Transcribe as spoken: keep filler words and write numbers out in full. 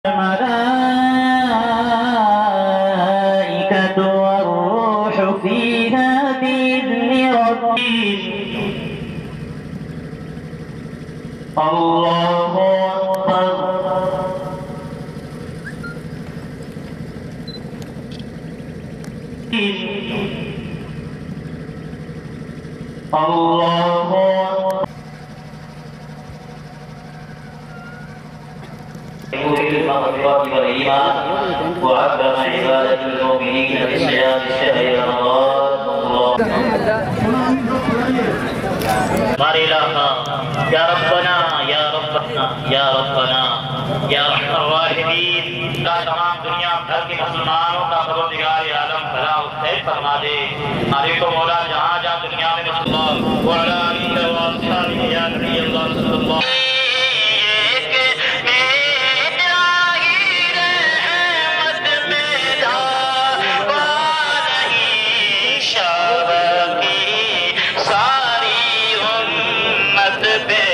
الملائكة والروح فيها بإذن ربهم. الله أكبر. الله أكبر. المغفرة والإيمان وعظم عبادة المؤمنين بصيام الشهر رمضان. हमारे इलाका या रब्बना या रब्बना या रब्बना या रहमान राहिमीन का तमाम दुनिया भर के मुसलमानों का परवरदिगार आलम भला खैर फरमा दे। हमारे को मौला जहाँ जहाँ दुनिया में मुसलमान व अला आलिहि व अस्हाबिहि या नबी अल्लाह सल्लल्लाहु the